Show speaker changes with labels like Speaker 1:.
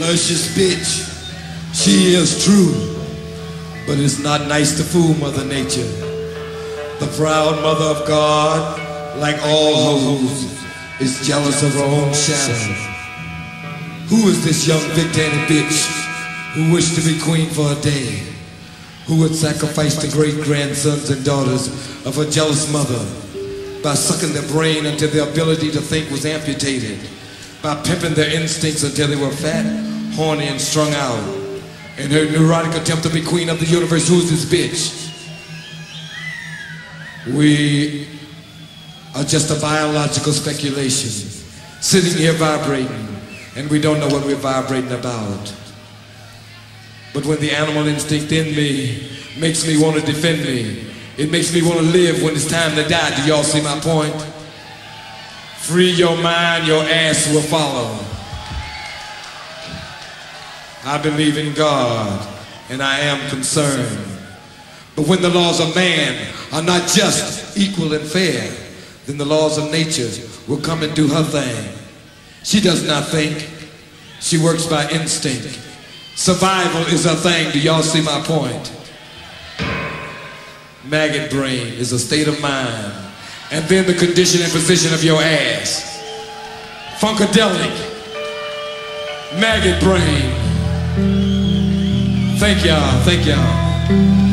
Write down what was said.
Speaker 1: luscious bitch. She is true, but it's not nice to fool Mother Nature. The proud mother of God, like all hoes, is jealous of her own shadow. Who is this young Victani bitch who wished to be queen for a day? Who would sacrifice the great-grandsons and daughters of her jealous mother by sucking their brain until their ability to think was amputated, by pimping their instincts until they were fat, horny, and strung out, in her neurotic attempt to be queen of the universe? Who's this bitch? We are just a biological speculation, sitting here vibrating, and we don't know what we're vibrating about. But when the animal instinct in me makes me want to defend me, it makes me want to live when it's time to die. Do y'all see my point? Free your mind, your ass will follow. I believe in God, and I am concerned. But when the laws of man are not just, equal, and fair, then the laws of nature will come and do her thing. She does not think. She works by instinct. Survival is her thing. Do y'all see my point? Maggot brain is a state of mind, and then the condition and position of your ass. Funkadelic. Maggot brain. Thank y'all. Thank y'all.